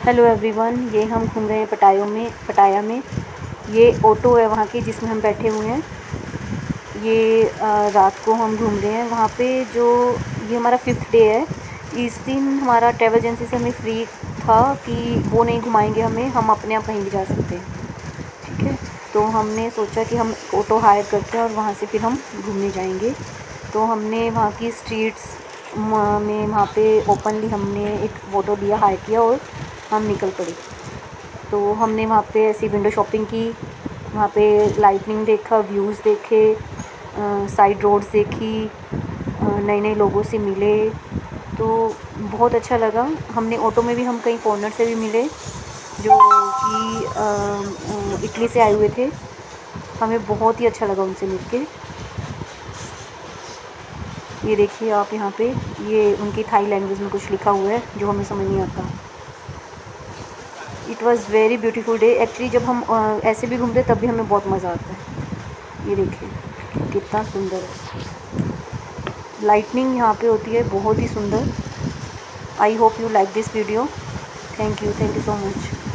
Hello everyone, ये हम घूम रहे हैं पटाया में। ये ऑटो है वहाँ की जिसमें हम बैठे हुए हैं। ये रात को हम घूम रहे हैं वहाँ पे। जो ये हमारा 5th डे है। इस दिन हमारा ट्रैवल एजेंसी से हमें फ्री था कि वो नहीं घुमाएंगे हमें, हम अपने आप कहीं भी जा सकते हैं। ठीक है, तो हमने सोचा कि हम ऑटो हायर करते हैं और वहाँ से फिर हम घूमने जाएंगे। तो हमने वहाँ की स्ट्रीट्स में वहाँ पे ओपनली हमने एक ऑटो लिया, हायर किया और हम निकल पड़े। तो हमने वहाँ पे ऐसी विंडो शॉपिंग की, वहाँ पे लाइटनिंग देखा, व्यूज़ देखे, साइड रोड्स देखी, नए नए लोगों से मिले, तो बहुत अच्छा लगा। हमने ऑटो में भी हम कई फॉरेनर से भी मिले जो कि इटली से आए हुए थे। हमें बहुत ही अच्छा लगा उनसे मिलके। ये देखिए आप यहाँ पे, ये उनकी थाई लैंग्वेज में कुछ लिखा हुआ है जो हमें समझ नहीं आता। It was very beautiful day. Actually जब हम ऐसे भी घूमते तब भी हमें बहुत मज़ा आता है। ये देखिए कितना सुंदर है, लाइटनिंग यहाँ पे होती है बहुत ही सुंदर। I hope you like this video. Thank you so much.